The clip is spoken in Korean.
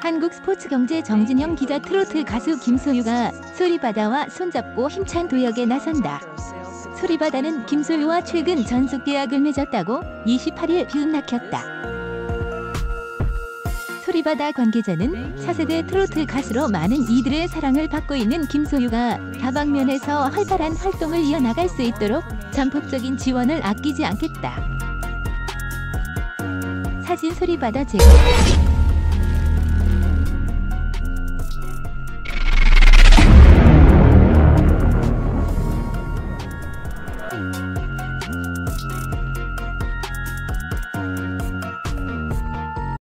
한국스포츠경제 정진영 기자. 트로트 가수 김소유가 소리바다와 손잡고 힘찬 도약에 나선다. 소리바다는 김소유와 최근 전속 계약을 맺었다고 28일 뷰 nak혔다. 소리바다 관계자는 차세대 트로트 가수로 많은 이들의 사랑을 받고 있는 김소유가 다방면에서 활발한 활동을 이어나갈 수 있도록 전폭적인 지원을 아끼지 않겠다. 사진. 소리바다 제공.